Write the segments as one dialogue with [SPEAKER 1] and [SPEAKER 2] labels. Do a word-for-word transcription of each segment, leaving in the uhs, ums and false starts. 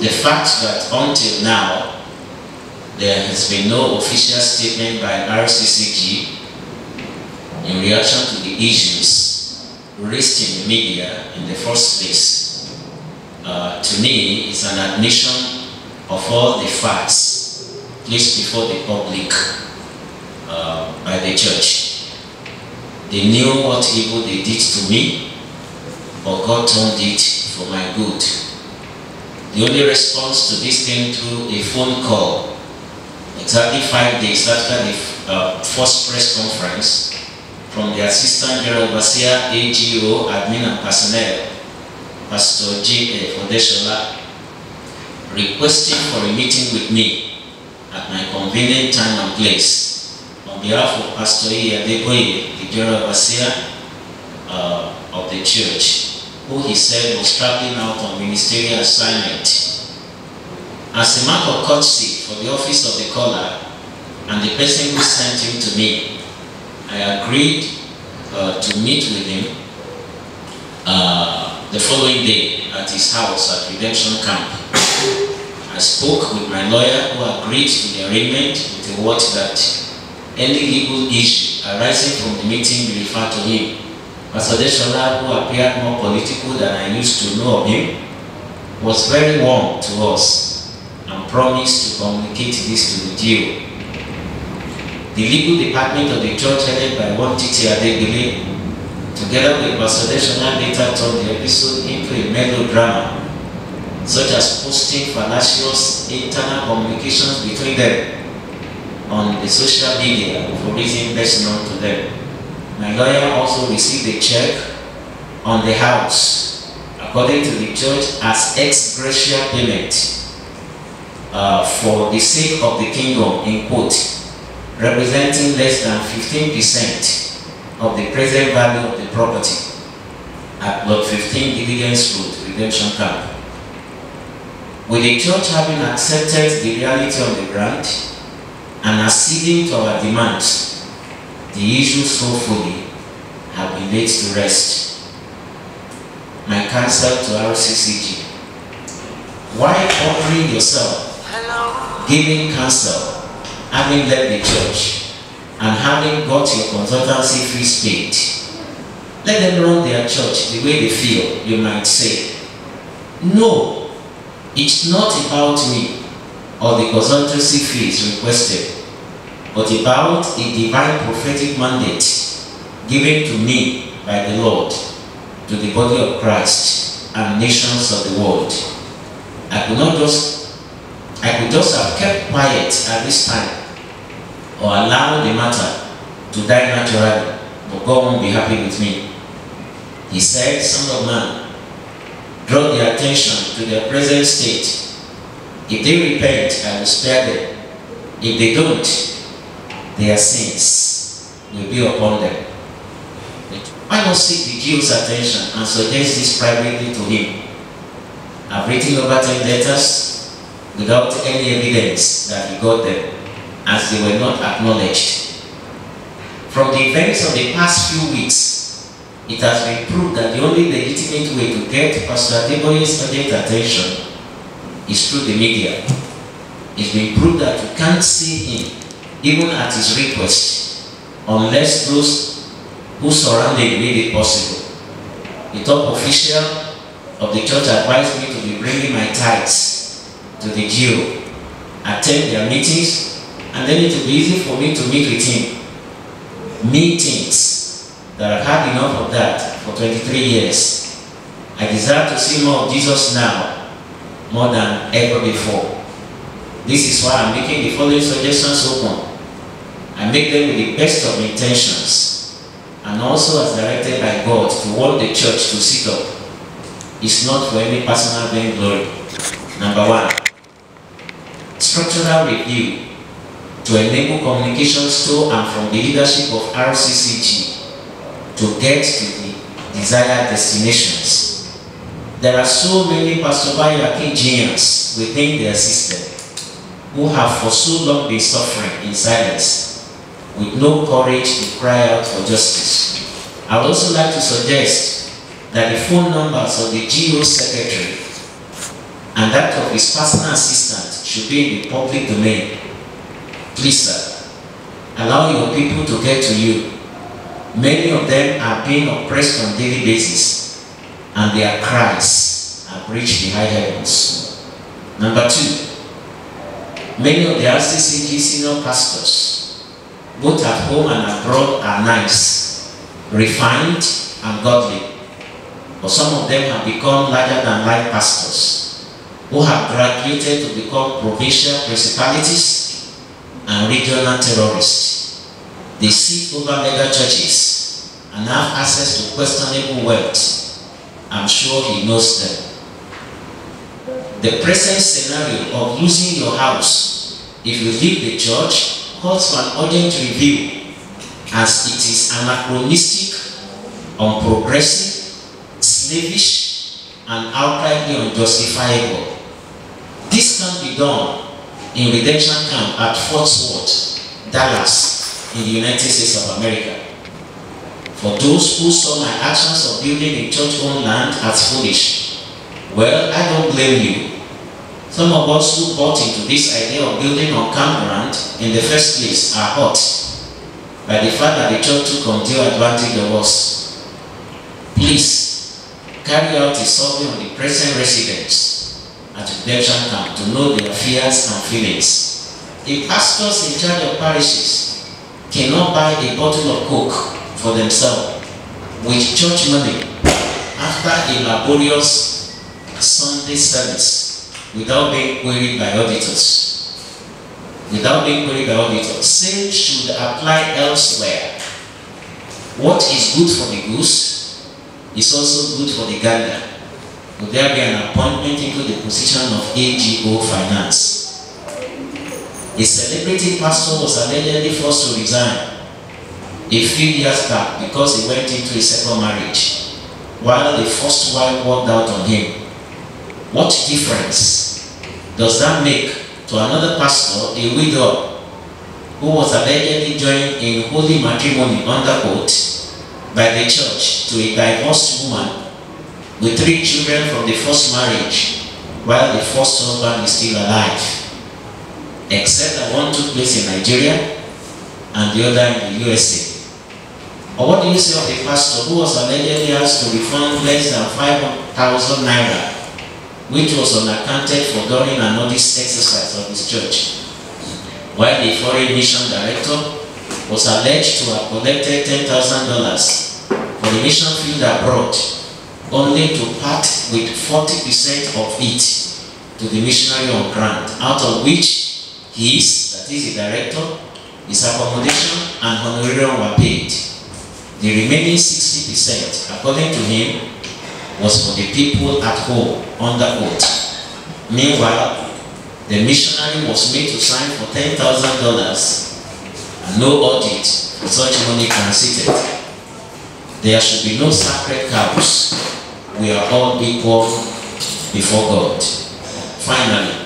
[SPEAKER 1] the fact that until now there has been no official statement by R C C G in reaction to the issues raised in the media in the first place, uh, to me is an admission of all the facts placed before the public uh, by the church. They knew what evil they did to me, but God turned it for my good. The only response to this came through a phone call exactly five days after the uh, first press conference from the Assistant General Overseer, A G O, Admin and Personnel, Pastor J A Fodeshola, requesting for a meeting with me at my convenient time and place on behalf of Pastor E. Adeboye, the General Overseer uh, of the church, who he said was traveling out on ministerial assignment. As a mark of courtesy for the office of the caller and the person who sent him to me, I agreed uh, to meet with him uh, the following day at his house at Redemption Camp. I spoke with my lawyer, who agreed to the arrangement with the word that any legal issue arising from the meeting be referred to him. Pastor Deshola, who appeared more political than I used to know of him, was very warm to us and promised to communicate this to the G O. The legal department of the church, headed by one Titi Adebile, together with Pastor Deshola, later turned the episode into a melodrama, such as posting fallacious internal communications between them on the social media for reasons best known to them. My lawyer also received a check on the house, according to the church, as ex gratia payment uh, for the sake of the kingdom, in quote, representing less than fifteen percent of the present value of the property at Lot fifteen Diligence Road, Redemption Camp. With the church having accepted the reality of the grant and acceding to our demands, the issue so fully have been laid to rest. My counsel to R C C G: why ordering yourself, Hello. giving counsel, having led the church, and having got your consultancy fees paid? Let them run their church the way they feel, you might say. No, it's not about me or the consultancy fees requested, but about a divine prophetic mandate given to me by the Lord to the body of Christ and nations of the world. I could not just, I could just have kept quiet at this time or allow the matter to die naturally, but God won't be happy with me. He said, Son of man, draw their attention to their present state. If they repent, I will spare them. If they don't, their sins will be upon them. Why not seek the G O's attention and suggest this privately to him? I've written over ten letters without any evidence that he got them, as they were not acknowledged. From the events of the past few weeks, it has been proved that the only legitimate way to get Pastor Adeboye's urgent attention is through the media. It's been proved that you can't see him even at his request, unless those who surrounded made it possible. The top official of the church advised me to be bringing my tithes to the G O, attend their meetings, and then it will be easy for me to meet with him. Meetings that I've had enough of that for twenty-three years. I desire to see more of Jesus now, more than ever before. This is why I'm making the following suggestions open. I make them with the best of intentions, and also as directed by God to warn the church to sit up. It's not for any personal vainglory. Number one, structural review to enable communications to and from the leadership of R C C G to get to the desired destinations. There are so many Pastor Bayo-Akinjiyans within their system who have for so long been suffering in silence, with no courage to cry out for justice. I would also like to suggest that the phone numbers of the G O secretary and that of his personal assistant should be in the public domain. Please, sir, allow your people to get to you. Many of them are being oppressed on a daily basis, and their cries have reached the high heavens. Number two, many of the R C C G senior pastors, both at home and abroad, are nice, refined, and godly. But some of them have become larger-than-life pastors who have graduated to become provincial principalities and regional terrorists. They sit over mega churches and have access to questionable wealth. I'm sure he knows them. The present scenario of losing your house if you leave the church calls for an urgent review, as it is anachronistic, unprogressive, slavish, and outrightly unjustifiable. This can be done in Redemption Camp at Fort Worth, Dallas, in the United States of America. For those who saw my actions of building a church-owned land as foolish, well, I don't blame you. Some of us who bought into this idea of building on campground in the first place are hurt by the fact that the church took undue advantage of us. Please, carry out a survey on the present residents at Redemption Camp to know their fears and feelings. The pastors in charge of parishes cannot buy a bottle of Coke for themselves with church money after a laborious Sunday service without being queried by auditors. Without being queried by auditors. Same should apply elsewhere. What is good for the goose is also good for the gander. Would there be an appointment into the position of A G O Finance? A celebrity pastor was allegedly forced to resign a few years back because he went into a second marriage, while the first wife walked out on him. What difference does that make to another pastor, a widow, who was allegedly joined in holy matrimony under oath by the church to a divorced woman with three children from the first marriage, while the first husband is still alive, except that one took place in Nigeria and the other in the U S A? Or what do you say of the pastor who was allegedly asked to refund less than five thousand naira, which was unaccounted for during an audit exercise of his church, while the foreign mission director was alleged to have collected ten thousand dollars for the mission field abroad, only to part with forty percent of it to the missionary on grant, out of which his, that is the director, his accommodation and honorarium were paid. The remaining sixty percent, according to him, was for the people at home under oath. Meanwhile, the missionary was made to sign for ten thousand dollars and no audit for such money transited. There should be no sacred cows. We are all equal before God. Finally,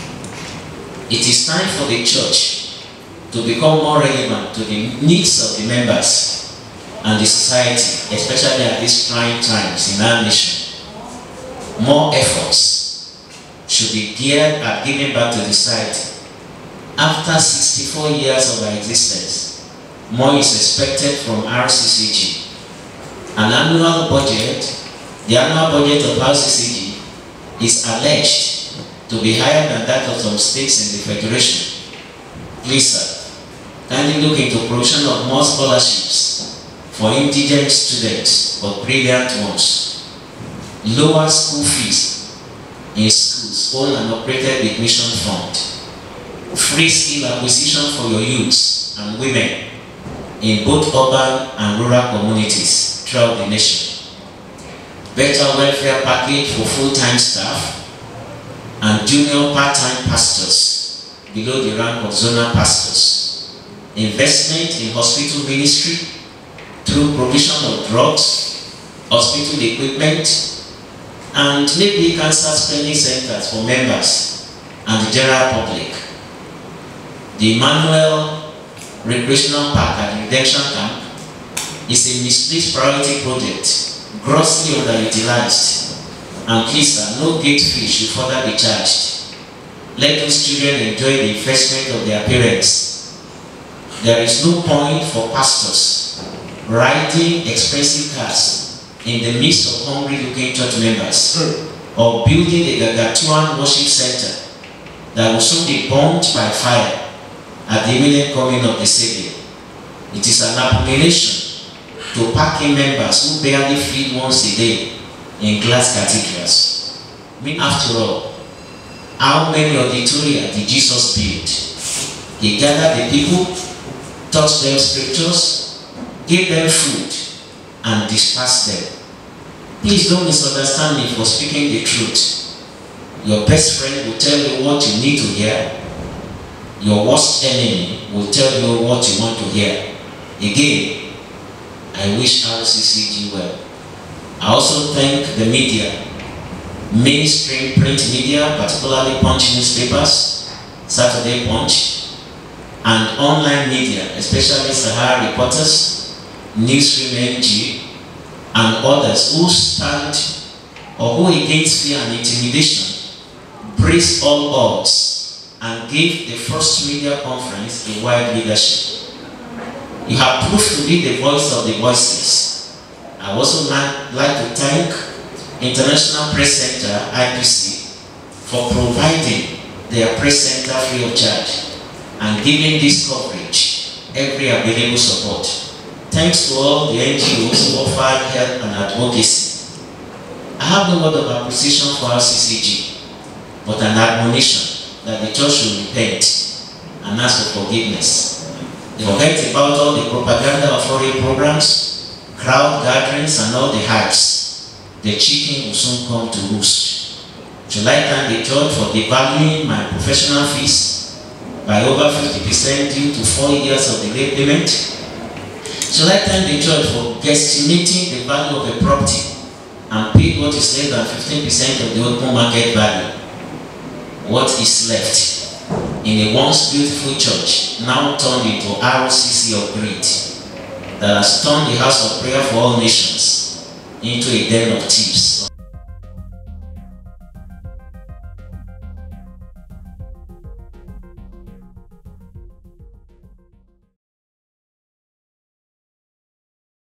[SPEAKER 1] it is time for the church to become more relevant to the needs of the members and the society, especially at these trying times in our nation. More efforts should be geared at giving back to the society. After sixty-four years of our existence, more is expected from R C C G. An annual budget, the annual budget of R C C G is alleged to be higher than that of some states in the Federation. Please, sir, kindly look into provision of more scholarships for indigent students, but brilliant ones. Lower school fees in schools owned and operated with mission fund. Free skill acquisition for your youths and women in both urban and rural communities throughout the nation. Better welfare package for full-time staff and junior part-time pastors below the rank of zonal pastors. Investment in hospital ministry through provision of drugs, hospital equipment, and maybe cancer screening centers for members and the general public. The Emmanuel Recreational Park at Redemption Camp is a misplaced priority project, grossly underutilized, And please, sir, no gate fee should further be charged. Let those children enjoy the investment of their parents. There is no point for pastors riding expensive cars in the midst of hungry-looking church members, mm. or building a gargantuan worship center that will soon be burned by fire at the imminent coming of the Savior. It is an abomination to packing members who barely feed once a day in glass cathedrals. After all, how many auditoria did Jesus build? He gathered the people, taught them scriptures, gave them food, and dispersed them. Please don't misunderstand me for speaking the truth. Your best friend will tell you what you need to hear. Your worst enemy will tell you what you want to hear. Again, I wish R C C G well. I also thank the media, mainstream print media, particularly Punch newspapers, Saturday Punch, and online media, especially Sahara Reporters, Newsroom N G, and others who stand or who against fear and intimidation brace all odds and gave the first media conference a wide leadership. You have proved to be the voice of the voiceless. I also like to thank International Press Center, I P C, for providing their press center free of charge and giving this coverage every available support. Thanks to all the N G Os who offered help and advocacy. I have no word of appreciation for R C C G, but an admonition that the church should repent and ask for forgiveness. Forget about all the propaganda of foreign programs, crowd gatherings, and all the hypes. The chicken will soon come to roost. Should I thank the church for devaluing my professional fees by over fifty percent due to four years of delayed payment? Should I thank the church for guesstimating the value of a property and paid what is less than fifteen percent of the open market value? What is left in a once beautiful church now turned into R C C of greed that has turned the house of prayer for all nations into a den of thieves?